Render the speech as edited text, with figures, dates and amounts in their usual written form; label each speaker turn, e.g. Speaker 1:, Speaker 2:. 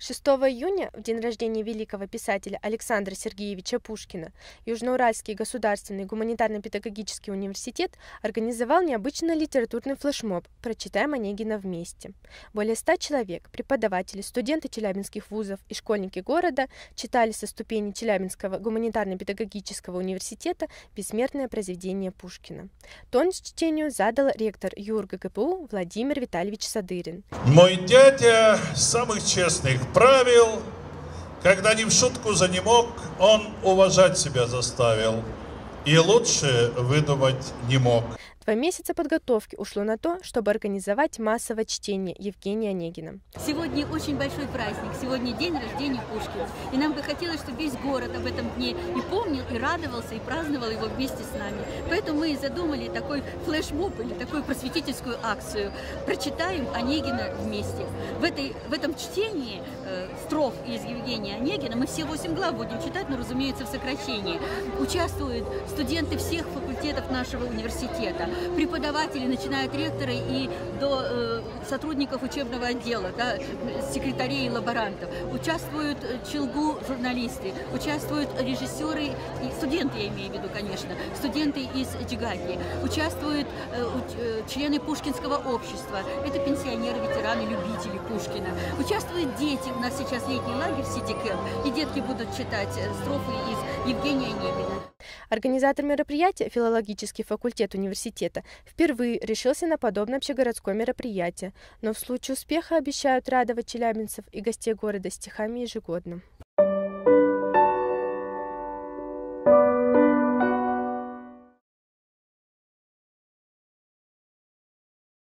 Speaker 1: 6 июня, в день рождения великого писателя Александра Сергеевича Пушкина, Южноуральский государственный гуманитарно-педагогический университет организовал необычный литературный флешмоб «Прочитаем Онегина вместе». Более 100 человек, преподаватели, студенты челябинских вузов и школьники города читали со ступени Челябинского гуманитарно-педагогического университета бессмертное произведение Пушкина. Тон чтению задал ректор ЮрГГПУ Владимир Витальевич Садырин.
Speaker 2: Мой дядя самых честных правил, когда ни в шутку занемог, он уважать себя заставил и лучше выдумать не мог.
Speaker 1: 2 месяца подготовки ушло на то, чтобы организовать массовое чтение Евгения Онегина.
Speaker 3: Сегодня очень большой праздник, сегодня день рождения Пушкина. И нам бы хотелось, чтобы весь город об этом дне и помнил, и радовался, и праздновал его вместе с нами. Поэтому мы и задумали такой флешмоб или такую просветительскую акцию «Прочитаем Онегина вместе». В этом чтении строф из Евгения Онегина, мы все 8 глав будем читать, но, разумеется, в сокращении. Участвуют студенты всех факультетов нашего университета, преподаватели, начиная от ректора и до сотрудников учебного отдела, да, секретарей и лаборантов. Участвуют Челгу-журналисты, участвуют режиссеры, и студенты, я имею в виду, конечно, студенты из Джигаки, участвуют члены Пушкинского общества, это пенсионеры, ветераны, любители Пушкина. Участвуют дети, у нас сейчас летний лагерь Сити Кэмп, и детки будут читать строфы из Евгения Онегина.
Speaker 1: Организатор мероприятия, филологический факультет университета, впервые решился на подобное общегородское мероприятие, но в случае успеха обещают радовать челябинцев и гостей города стихами ежегодно.